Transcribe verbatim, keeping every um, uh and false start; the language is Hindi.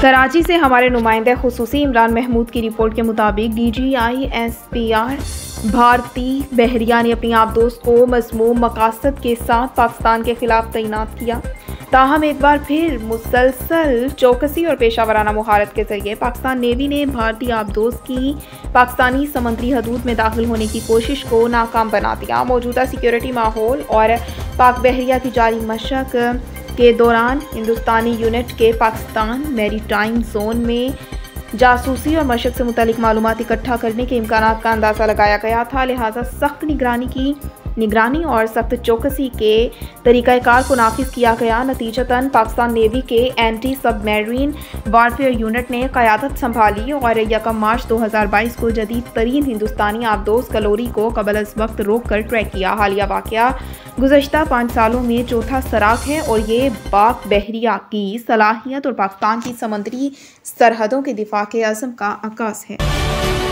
कराची से हमारे नुमाइंदे खुसूसी इमरान महमूद की रिपोर्ट के मुताबिक D G I S P R भारती बहरिया ने अपनी आबदोश को मज़मूम मकासद के साथ पाकिस्तान के खिलाफ तैनात किया। ताहम एक बार फिर मुसलसल चौकसी और पेशावराना मुहारत के जरिए पाकिस्तान नेवी ने भारतीय आबदोश की पाकिस्तानी समंदरी हदूद में दाखिल होने की कोशिश को नाकाम बना दिया। मौजूदा सिक्योरिटी माहौल और पाक बहरिया की जारी मशक के दौरान हिंदुस्तानी यूनिट के पाकिस्तान मैरीटाइम जोन में जासूसी और मशक से मुतालिक मालूमात इकट्ठा करने के इम्कानात का अंदाज़ा लगाया गया था। लिहाजा सख्त निगरानी की निगरानी और सख्त चौकसी के तरीक़ाकार को नाफिज किया गया। नतीजतन पाकिस्तान नेवी के एंटी सबमरीन वारफेयर यूनिट ने क़यादत संभाली और यकम मार्च दो हज़ार बाईस को जदीद तरीन हिंदुस्तानी आबदोश कलोरी को कबल अज़ वक्त रोक कर ट्रैक किया। हालिया वाक़या गुज़श्ता पाँच सालों में चौथा सराग है और ये पाक बहरिया की सलाहियत और पाकिस्तान की समंदरी सरहदों के दिफा के अज़म का अक्कास है।